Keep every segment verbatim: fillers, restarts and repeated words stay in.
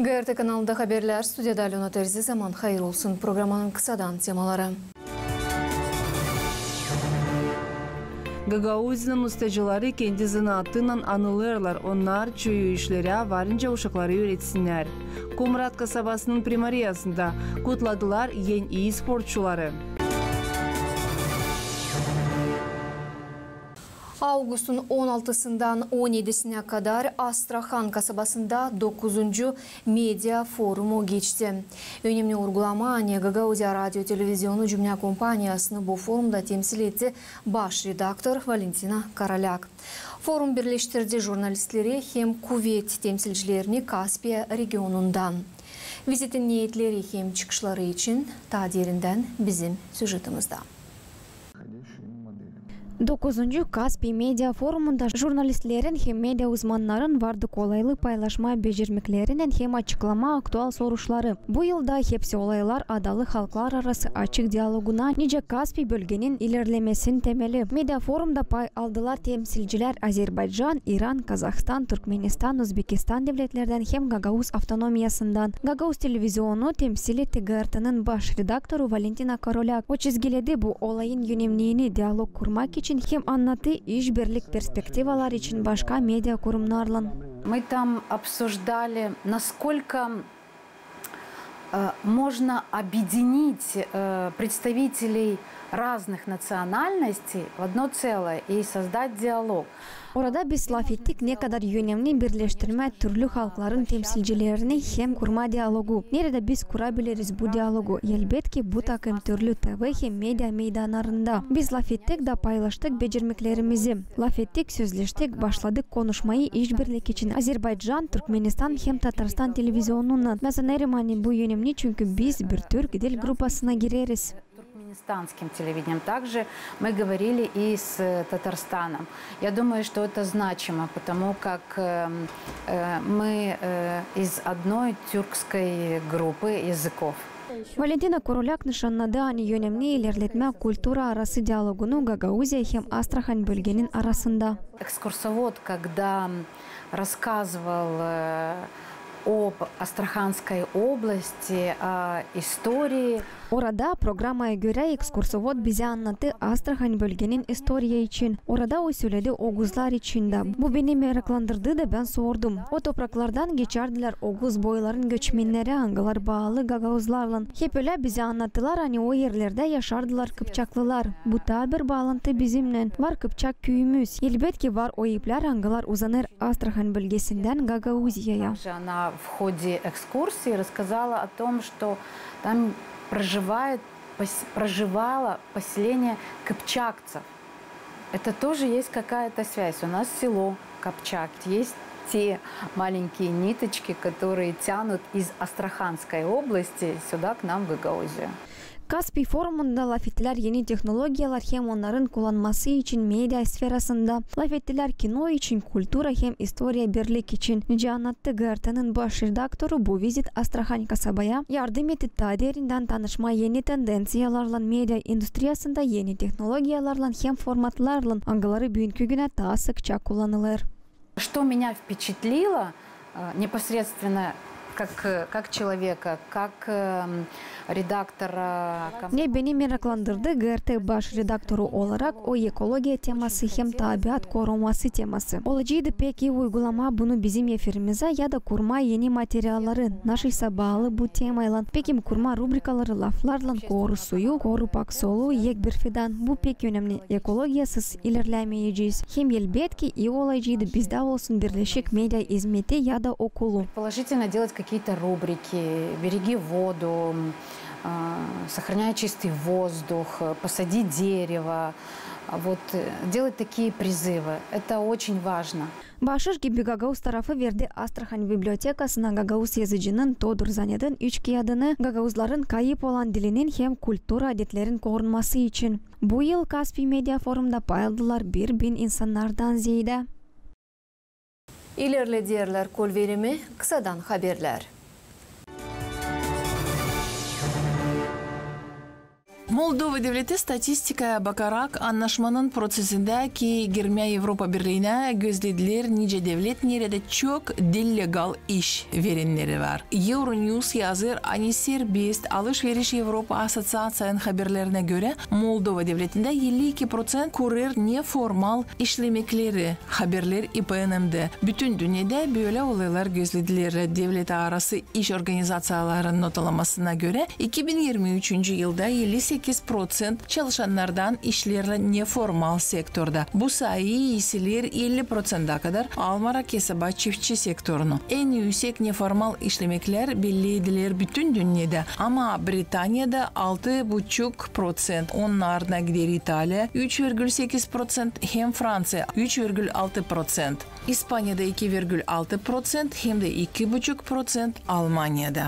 G R T kanalında haberler, stüdyada Alona Terzi, zaman hayır olsun programının kısadan temaları. Gagauz'un müstecileri kendi zanaatından anılırlar. Onlar çöğü işlere varınca uşakları öğretsinler. Kumrat kasabasının primariyasında kutladılar en iyi sporçuları. Ağustos'un on altısından on yedisine kadar Astrakhan kasabasında dokuzuncu medya forumu geçti. Önemli uygulama Gagauzya Radyo Televizyonu Cümle Kompanyası'nı bu forumda temsil etti baş redaktör Valentina Karolyak. Forum birleştirdi jurnalistleri hem kuvvet temsilcilerini Kaspiya regionundan. Vizitin niyetleri hem çıkışları için ta derinden bizim süjetimizde. dokuzuncu Kaspi Medya Forumunda jurnalistlerin hem medya uzmanların vardı kolaylı paylaşma becermeklerinin hem açıklama aktual soruşları. Bu yılda hepsi olaylar adalı halklar arası açık diyaloguna nice Kaspi bölgenin ilerlemesinin temeli. Medya Forumda pay aldılar temsilciler Azerbaycan, İran, Kazakistan, Türkmenistan, Özbekistan devletlerden hem Gagauz Avtonomiyasından. Gagauz Televizyonu temsil etti G R T'nin baş redaktörü Valentina Karolyak. O çizgiledi bu olayın önemliğini diyalog kurmak için hem anlattı işbirlik перспективалар için başka medya kurumlarla. Мы там обсуждали, насколько э, можно объединить э, представителей разных национальностей в одно целое и создать диалог. Orada biz laf ettik ne kadar önemli birleştirme türlü halkların temsilcilerini hem kurma diyalogu. Nerede biz kurabiliriz bu diyalogu? Elbette bu takım türlü T V hem medya meydanlarında. Biz laf ettik da paylaştık becermeklerimizi. Laf ettik, sözleştik, başladık konuşmayı işbirlik için. Azerbaycan, Türkmenistan hem Tatarstan televizyonundan. Mesela Erimani bu önemli çünkü biz bir Türk dil grupasına gireriz. Туркменистанским телевидением. Также мы говорили и с Татарстаном. Я думаю, что это значимо, потому как э, э, мы э, из одной тюркской группы языков. Valentina Karolyak nişanladı hani önemli ilerletme kultura arası diyalogunu Gagauzya hem Astrakhan bölgenin arasında. Экскурсовод, когда рассказывал э, об Астраханской области, о истории. Orada programaya göre ekskursovod bize anlattı Astrakhan bölgenin historia için. Orada o söyledi Oğuzlar için de. Bu beni meraklandırdı da ben sordum. O topraklardan geçerdiler Oğuz boyların göçmenleri hangiler bağlı Gagauzlarla. Hep öyle bize anlattılar hani o yerlerde yaşardılar Kıpçaklılar. Bu da bir bağlantı bizimle. Var Kıpçak köyümüz. Elbette var o ipler hangiler uzanır Astrakhan bölgesinden Gagauzya'ya. Она в ходе экскурсии рассказала о том, что там проживает, проживало поселение кыпчакцев. Это тоже есть какая-то связь. У нас село Копчак. Есть те маленькие ниточки, которые тянут из Астраханской области сюда к нам в Гагаузию. Kaspi forumunda laf ettiler yeni teknolojiyalar hem onların kullanması için medya sferasında. Laf ettiler kino için, kultura hem historia birlik için. Nice anlattı G R T'nin baş redaktörü bu vizit Astrakhan kasabaya yardım etti. Ta derinden tanışma yeni tendensiyalarla medya endüstriyasında yeni teknolojiyalarla hem formatlarla hangileri bugünkü güne daha sıkça kullanılır. Что меня впечатлило непосредственно как, как человека, как redaktора. Ne beni meraklandırdı G R T baş redaktörü olarak o ekoloji teması hem tabiat koruması teması. Olacağıydı peki uygulama bunu bizim efirimize ya da kurma yeni materyalları naşıysa bağlı bu temayla. Peki kurma rubrikaları laflarla koru suyu, koru paksolu, yek bir fidan. Bu pek önemli. Ekolojiyasız ilerlemeyeceğiz. Hem elbette iyi olacağıydı bizde olsun birleşik medya hizmeti ya da okulu. Положительно делать какие-то рубрики, береги воду, сохраняй чистый воздух, посади дерево. Вот делать такие призывы. Это очень важно. Başış gibi Gagauz tarafı verdi Astrakhan bibliotekasına Gagauz yazıcının Todur Zanyad'ın üç kağıdını Gagauzların kayıp olan dilinin hem kultura adetlerin korunması için. Bu yıl Kaspi Medya Forum'da payladılar bir bin insanlardan ziyade. İlerledi yerler kol verimi, kısadan haberler. Moldova devleti statistikaya bakarak anlaşmanın prosesinde ki girmeye Avrupa Birliği'ne gözlediler nice devlet nerede çok illegal iş verenleri var. Euronews yazır ani serbest alışveriş Avrupa Asosiasyon haberlerine göre Moldova devletinde elli iki procent kurir neformal işlemekleri haberler I P N M'de. Bütün dünyada böyle olaylar gözlediler. Devlet arası iş organizasyonlarının notalamasına göre iki bin yirmi üçüncü yılda elli sekiz procent çalışanlardan işlerle neformal sektörde. Bu sayı iyisiler elli procent'a kadar Almara Kesaba çiftçi sektörünü. En yüksek neformal işlemekler belli edilir bütün dünyada. Ama Britanya'da altı buçuk procent, onun ardına gider İtalya üç virgül sekiz procent, hem Fransa üç virgül altı procent. İspanya'da iki virgül altı procent hem de iki buçuk procent Almanya'da.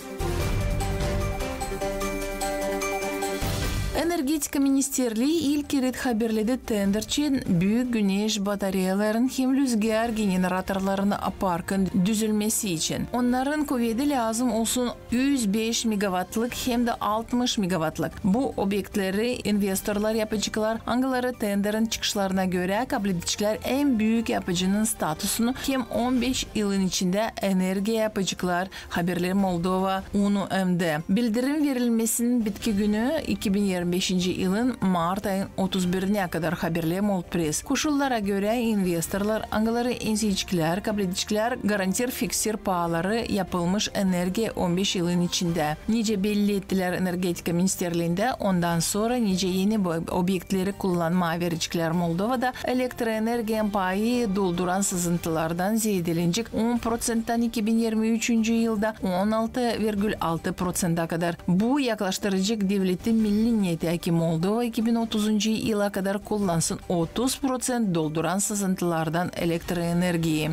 Energetika Ministerliği ilk kez haberledi tender için büyük güneş bataryaların hem rüzgar generatorlarını aparkın düzülmesi için. Onların kuvveti lazım olsun yüz beş megawattlık hem de altmış megawattlık. Bu obyektleri investorlar, yapıcılar, hangileri tenderin çıkışlarına göre kabul ediciler en büyük yapıcının statüsünü hem on beş yılın içinde enerji yapıcılar haberleri Moldova U N U M'de. Bildirim verilmesinin bitki günü iki bin yirmi beşinci yılın Mart ayın otuz birine kadar haberli Moldpress. Koşullara göre investorlar, hangileri ensiyiciler, kabul ediciler garantir fiksir pahaları yapılmış enerji on beş yılın içinde. Nice belli ettiler Energetika Ministerliğinde. Ondan sonra nice yeni obyektleri kullanma vericiler Moldova'da elektroenerji payı dolduran sızıntılardan zedelenecek on procent'tan iki bin yirmi üçüncü yılda on altı virgül altı procent'a kadar. Bu yaklaştıracak devletin milli niyeti ki Moldova iki bin otuzuncu yıla kadar kullansın otuz procent dolduran sızıntılardan elektroenerjiyi.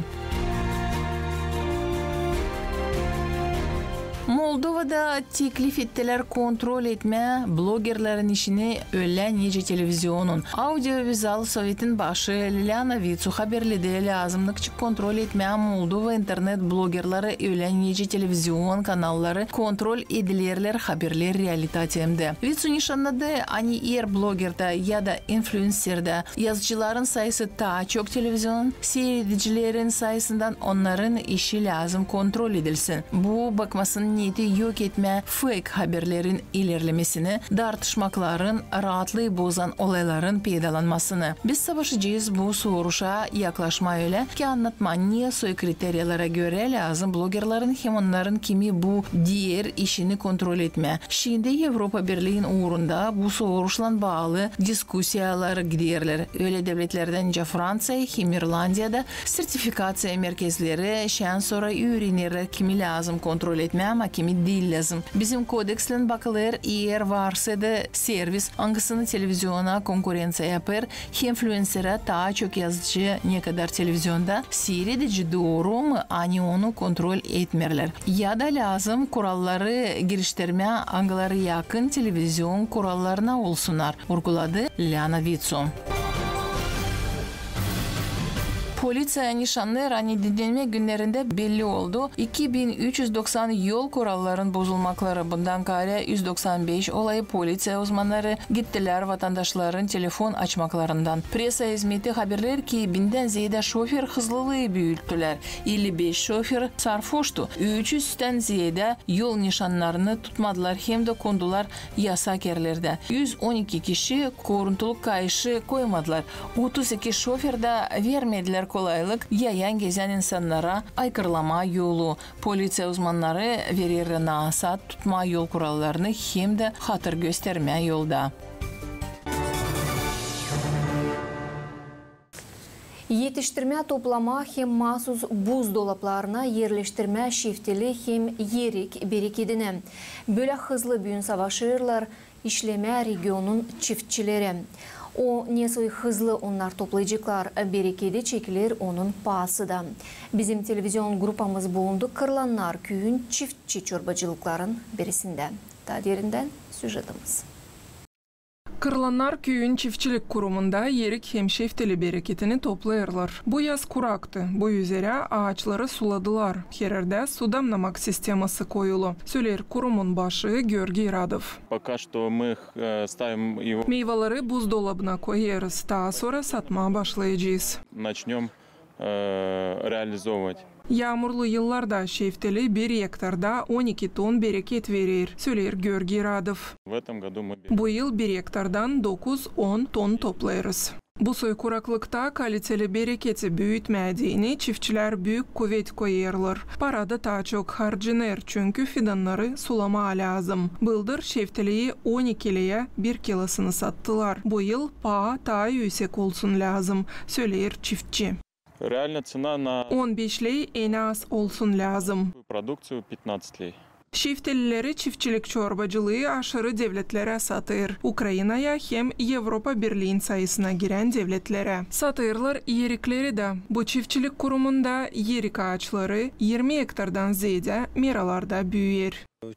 Moldova'da teklif ettiler kontrol etme blogerlerin işini öyle nice televizyonun. Audio-vizual Sovyet'in başı Liliana Vitsu haberledi lazımlıkçı kontrol etme Moldova internet blogerleri öyle nice televizyon kanalları kontrol edilirler haberler realitatemde. Vitsu nişanladı ani er blogerde ya da influencer'da yazıcıların sayısı daha çok televizyon seyredicilerin sayısından onların işi lazım kontrol edilsin. Bu bakmasının niyeti yok etme fake haberlerin ilerlemesini, tartışmaların rahatlığı bozan olayların peydalanmasını. Biz savaşacağız bu soruşa yaklaşma öyle ki anlatma niye soy kriteryalara göre lazım blogerlerin hem onların kimi bu diğer işini kontrol etme. Şimdi Avrupa Birliği'nin uğrunda bu soruşla bağlı diskusiyalar giderler. Öyle devletlerden önce Fransa hem İrlandiya'da sertifikasyon merkezleri şen sonra öğrenirler kimi lazım kontrol etme ama kimi değil lazım. Bizim kodeksle bakılır eğer varsa da servis hangisini televizyona konkurensiya yapar, influencer'a daha çok yazıcı ne kadar televizyonda seyredici doğru mu ani onu kontrol etmerler. Ya da lazım kuralları geliştirme hangileri yakın televizyon kurallarına olsunlar. Vurguladı Liliana Vitsu. Polisiya nişanları hani dinlenme günlerinde belli oldu. iki bin üç yüz doksan yol kuralların bozulmakları bundan kare yüz doksan beş olayı polisiya uzmanları gittiler vatandaşların telefon açmaklarından. Presa hizmeti haberler ki binden ziyade şoför hızlılığı büyüttüler. elli beş şoför sarhoştu. üç yüzden ziyade yol nişanlarını tutmadılar hem de kondular yasak yerlerde. yüz on iki kişi koruntuluk kayışı koymadılar. otuz iki şoför de vermediler kolaylık yayan gezen insanlara aykırılama yolu. Polisiya uzmanları verir nasat tutma yol kurallarını hem de hatır gösterme yolda. Yetiştirme, toplama hem mahsus buzdolaplarına yerleştirme şifteli hem yerik bereketini. Böyle hızlı büyün savaşırlar işleme regionun çiftçileri. O ne soy hızlı onlar toplayacaklar, bereketi çekilir onun pahası da. Bizim televizyon grupamız bulundu Kırlanlar köyün çiftçi çorbacılıkların birisinde. Daha derinden süjetimiz. Kırlanlar köyün çiftçilik kurumunda yerik hem şefteli bereketini toplayırlar. Bu yaz kuraktı. Bu üzere ağaçları suladılar. Hererde su damlamak sisteması koyulu. Söyler kurumun başı Georgiy Radov. Пока что мы ставим его. Meyveleri buzdolabına koyarız. Daha sonra satmaya başlayacağız. Начнем реализовывать. Yağmurlu yıllarda şefteli bir hektarda on iki ton bereket verir, söyler Georgiy Radov. В этом году мы. Bu yıl bir hektardan dokuz on ton toplayırız. Bu soy kuraklıkta kaliteli bereketi büyütmediğini çiftçiler büyük kuvvet koyarlar. Parada daha çok harcanır çünkü fidanları sulama lazım. Bıldır şefteliyi on iki liraya bir kilosunu sattılar. Bu yıl paha daha yüksek olsun lazım, söyler çiftçi. Реально цена на on beş lira en az olsun lazım. продукцию пятнадцать лей. Şeftelileri çiftçilik çorbacılığı aşırı devletlere satır. Ukrayna'ya hem Avrupa Birliği'nin sayısına giren devletlere. Satırlar yerikleri de. Bu çiftçilik kurumunda yerik ağaçları yirmi hektardan ziyade meralarda büyür.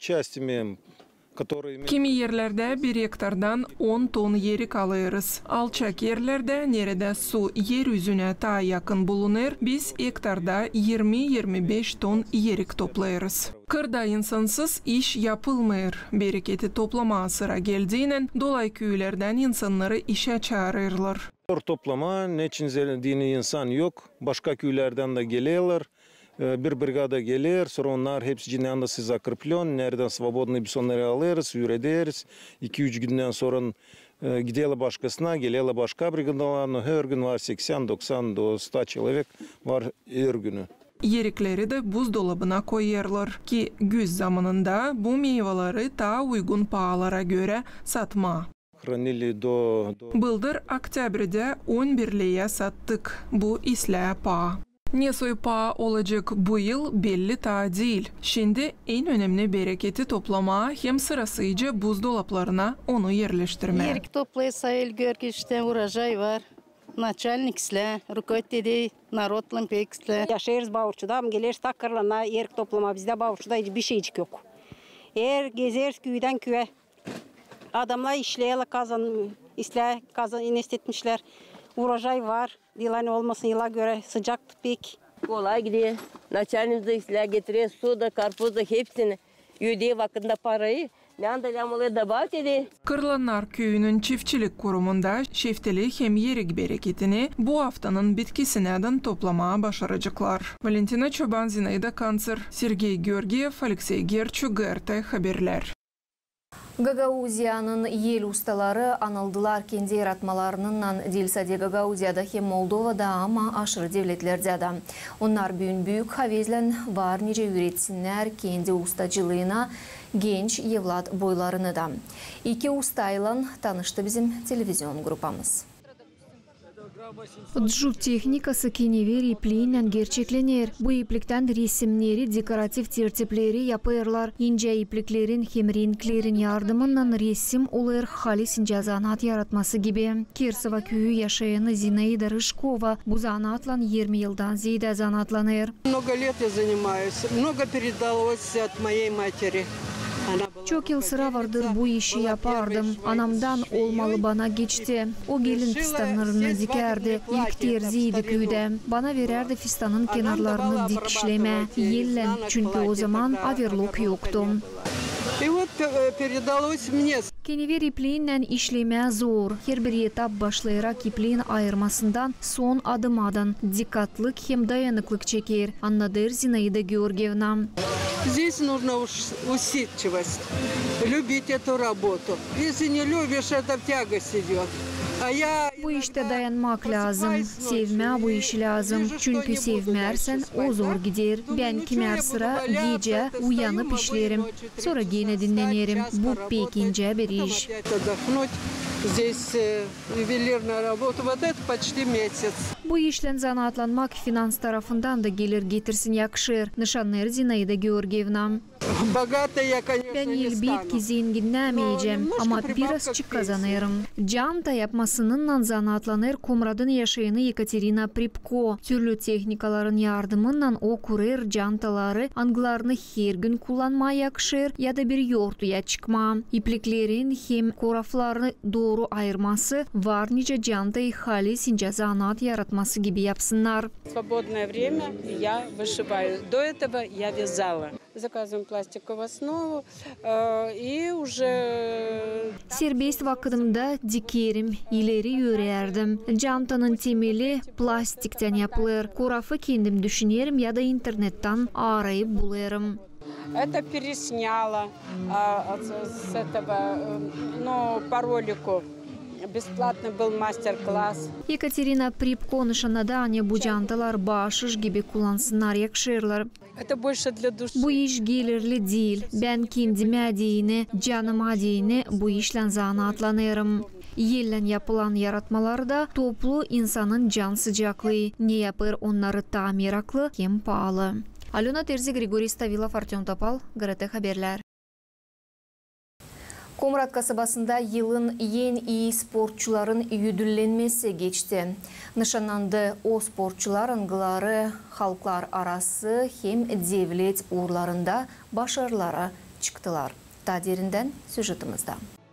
Kimi yerlerde bir hektardan on ton yerik alırız. Alçak yerlerde nerede su yeryüzüne daha yakın bulunur, biz hektarda yirmi yirmi beş ton yerik toplayırız. Kırda insansız iş yapılmıyor. Bereketi toplama sıra geldiğinden dolayı köylerden insanları işe çağırırlar. Toplama ne için dini insan yok. Başka köylerden de geliyorlar. Bir brigada gelir, sonra onlar hepsi cinayanda закреплен, nereden свободный biz onları alırız, üretiriz. iki üç günden sonra gidiyorlar başkasına, geliyorlar başka brigadalarına. Her gün var seksen doksan yüz человек var her günü. Yerikleri de buzdolabına koyarlar ki güz zamanında bu meyveleri daha uygun pahalara göre satma. Bıldır Oktyabrd'da on bir liraya sattık. Bu isla paha. Ne soy paha olacak bu yıl belli ta değil. Şimdi en önemli bereketi toplama hem sırasıyla buzdolaplarına onu yerleştirme. Yerik toplaysa el görgüçten урожай var. Начальник сля, rukovodитель, народлым пексля. Yaşayırız Bağırçı'da, geliriz Takkırlan'a yerik toplama. Bizde Bağırçı'da hiçbir şeycik yok. Eğer gezeriz köyden köye. Adamlar işleyeler kazan, isle kazan inestetmişler. Урожай var. Yılan olmasın yıla göre sıcak pek. Kolay gidiyor. Начальник da isle getiriyor. Su da, karpuz da hepsini. Ödeye vakında parayı. Kırlanlar köyünün çiftçilik kurumunda şefteli hem yerik bereketini bu haftanın bitkisinden toplamaya başaracaklar. Valentina Çoban, Zinaida Kanser, Sergey Georgiev, Alexey Gerçu, G R T haberler. Gagauziya'nın yel ustaları anıldılar kendi yaratmalarından dilsade Gagauziya'da hem Moldova'da ama aşırı devletlerde de. Onlar büyün büyük havezlen var nice üretsinler kendi ustacılığına genç evlat boylarını da. İki ustayla tanıştı bizim televizyon grupamız. Джут техникасы кеневер иплейнен gerçeklenir. Bu iplikten resimleri, dekoratif tertipleri yapırlar. İnce ipliklerin hem renklerin yardımından resim olur halis ince zanat yaratması gibi. Kirsova köyü yaşayan Zinaida Rıshkova bu zanatla yirmi yıldan ziyade zanatlanır. Много лет я занимаюсь. Много передалось от моей матери. Çok yıl sıra vardır bu işi yapardım. Anamdan olmalı bana geçti. O gelin fistanlarını dikerdi. İlk terziydi köyde. Bana vererdi fistanın kenarlarını dikişleme. Yellen çünkü o zaman averlok yoktu. Kenever ipliğinden işleme zor. Her bir etap başlayarak ipliğin ayırmasından son adım adan dikkatlik hem dayanıklık çeker. Anladır Zinaida Georgievna. Здесь нужна усидчивость, любить эту работу. Если не любишь, это в тягость идет. Bu işte dayanmak lazım. Sevme bu işi lazım. Çünkü sevmersen o zor gider. Ben kimer sıra gece uyanıp işlerim. Sonra yine dinlenirim. Bu pek ince bir iş. Bu işle zanatlanmak finans tarafından da gelir getirsin yakışır. Nişanlar Zinaida Georgievna. Богатая я, конечно, Ben не elbet стану. ki zenginlemeyeceğim ama biraz çık kazanırım. Canta yapmasının zanatlanır Komrad'ın yaşayanı Yekaterina Pripko. Türlü teknikaların yardımından o kurir cantaları anglarını her gün kullanmaya yakışır ya da bir yortuya çıkma. İpliklerin hem koraflarını doğru ayırması var nice cantayı halisince zanat yaratması gibi yapsınlar. Свободное время я вышиваю. До этого я вязала. Заказываем пластиковую основу и уже... Serbest vaktimde dikerim, ileri yürüyerdim. Cantanın temeli plastikten yapılır. Korafı kendim düşünerim ya da internetten arayıp bularım. Это пересняла а, с этого, ну, по ролику. Бесплатный был мастер-класс. Yekaterina Pripko nişanada bu cantalar bağışış gibi kullansınlar yakışırlar. Это больше для души. Bu iş gelirli değil. Ben kendime diyene, canıma diyene bu işle zanatlanırım. Yellen yapılan yaratmalarda toplu insanın can sıcaklığı. Ne yapır onları tamir aklı hem pahalı. Alona Terzi, Grigoriy Stavilov, Artyom Topal, G R T Haberler. Komrat kasabasında yılın en iyi sporçuların ödüllenmesi geçti. Nişanlandı o sporçular ıngıları halklar arası hem devlet uğurlarında başarılara çıktılar. Daha derinden süjetimizde.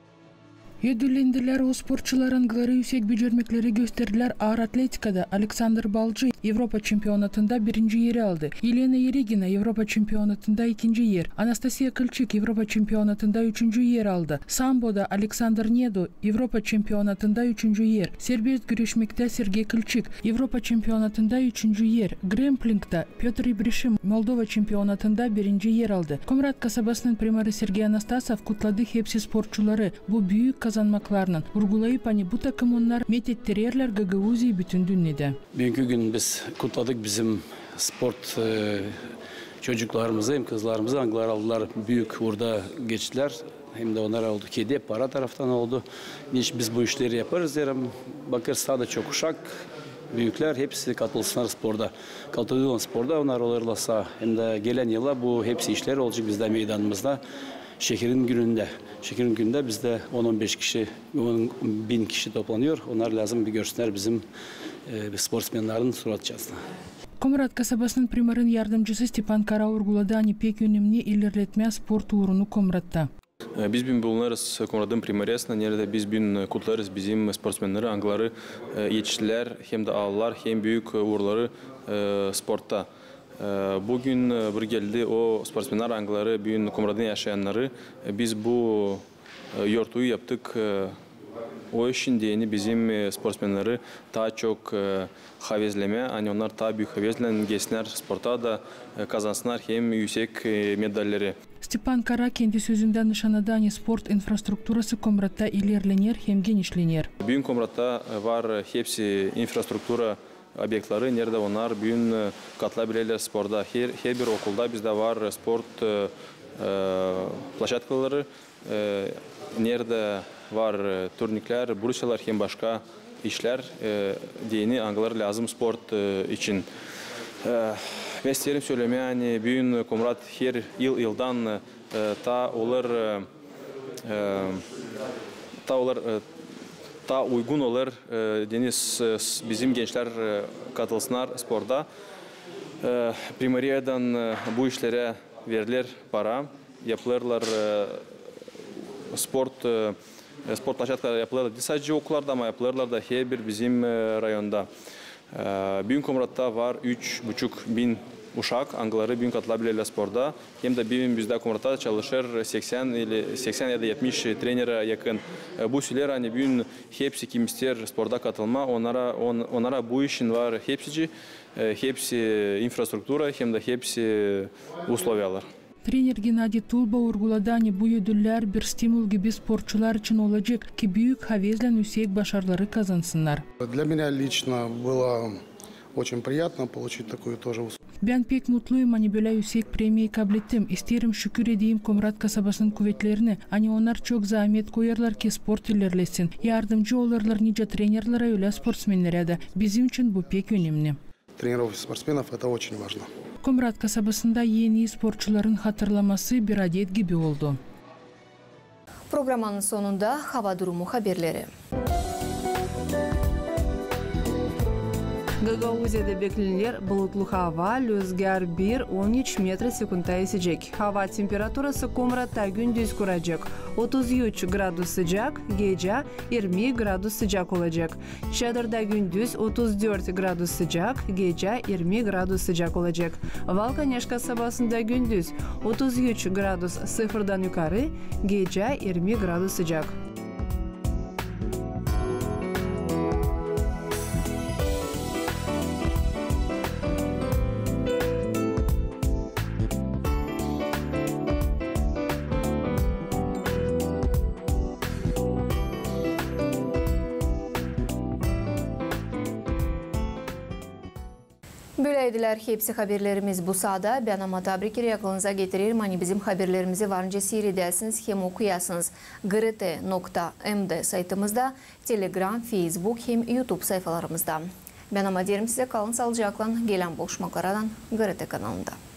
Ödüllendiler o sporçular ıngıları yüksek becerileri gösterdiler. Ağır atletikada Alexander Balcı Avrupa Çempiyonatında birinci yeri aldı. Elena Yeregina Avrupa Çempiyonatında ikinci yer. Anastasia Kılçık Avrupa Çempiyonatında üçüncü yer aldı. Sambo'da Alexander Nedo Avrupa Çempiyonatında üçüncü yer. Serbest güreşmekte Sergey Kılçık Avrupa Çempiyonatında üçüncü yer. Grampling'da Piotr Ibrishim Moldova Çempiyonatında birinci yer aldı. Komrat kasabasının primarı Sergey Anastasov kutladı hepsi sporçuları. Bu büyük kazanmaklarının vurgulayıp hani bu takım onlar metettirerler Gagavuzi'yi bütün dünyada. Bugünkü gün biz kutladık bizim sport e, çocuklarımızı hem kızlarımızı anglar aldılar. Büyük uğurda geçtiler. Hem de onlar oldu. Kedi para taraftan oldu. Niç biz bu işleri yaparız derim. Bakırsa da çok uşak. Büyükler hepsi katılsınlar sporda. Katılıyorlar sporda onlar olurlarsa hem de gelen yıla bu hepsi işler olacak bizde meydanımızda. Şekerin gününde. Şekerin gününde bizde on on beş kişi, on bin kişi toplanıyor. Onlar lazım bir görsünler bizim e, sportsmenlerin suratçasına. Komrat kasabasının primarın yardımcısı Stepan Kara vurguladı hani pek önemli ilerletmeye spor uğrunu Komrat'ta. Biz bugün bulunarız Komrat'ın primaryasına, nerede biz bugün kutlarız bizim sportsmenleri, angları yetiştiler, hem de ağlar, hem büyük uğurları sportta. Bugün bir geldi o sportsmenler angları, bugün Komrat'ın yaşayanları. Biz bu yortuyu yaptık. O işin diyeni bizim sportsmenleri daha çok havezleme, hani onlar daha büyük havezle geçsinler sporta da kazansınlar hem yüksek medalleri. Stepan Kara kendi sözünden nişanadı hani sport infrastrukturası Komrat'ta ilerlenir hem genişlenir. Bugün Komrat'ta var hepsi infrastruktura obyektleri, nerede onlar bugün katılabilirler sporda. Her, her bir okulda bizde var sport e, plaşatkaları, e, nerede var turnikler, bursalar hem başka işler e, diyeni anglar lazım sport e, için. E, ben isterim söylemeye, yani bugün Komrat her yıl yıldan e, ta olur e, ta olur e, ta uygun olur e, deniz e, bizim gençler e, katılsınlar sporda. E, Primariyadan e, bu işlere verilir para, yapılırlar e, sport e, spor plakatları yapılırlar. Sadece okullarda ama yapılırlar da her bir bizim e, rayonda. E, bugün Komrat'ta var üç buçuk bin uşak angları bugün katılabilirler sporda. Hem de bugün bizde Komrat'ta çalışır seksen ili seksen ya da yetmiş trenere yakın. E, bu süreler hani bugün hepsi kim ister sporda katılma, onlara on, onlara bu işin var hepsi e, hepsi infrastruktura hem de hepsi uslovyalar. Trener Gennadiy Tulba vurguladı hani bu ödüller bir stimul gibi sporçular için olacak ki büyük havezle yüksek başarıları kazansınlar. Для меня lично было очень приятно получить такую тоже. Ben pek mutluyum hani böyle yüksek premiyi kabul ettim. İsterim şükür edeyim Komrat kasabasının kuvvetlerine. Hani onlar çok zahmet koyarlar ki sport ilerlesin. Yardımcı olurlar nice trenerlere öyle sportsmenlere de. Bizim için bu pek önemli. Тренировка спортсменов это очень важно. Комрат касабасында yeni спортчуларын хатırlaması bir adet gibi oldu. Programmanın sonunda hava durumu haberleri. Гагаузияда бекленер bulutlu hava, rüzgar bir on üç metre sekunda esecek. Hava temperatürası Komrat'ta gündüz kuracak. otuz üç gradus sıcak, gece yirmi gradus sıcak olacak. Çadırda gündüz otuz dört gradus sıcak, gece yirmi gradus sıcak olacak. Valkaneş kasabasında gündüz otuz üç gradus sıfırdan yukarı, gece yirmi gradus sıcak. Böyleydiler hepsi haberlerimiz bu sahada. Ben ama tabrikleri aklınıza getirir. Hani bizim haberlerimizi varınca seyredesiniz hem okuyasınız. g r t nokta m d saytımızda, Telegram, Facebook hem YouTube sayfalarımızda. Ben ama derim size kalın sağlıcakla gelen buluşmalardan g r t kanalında.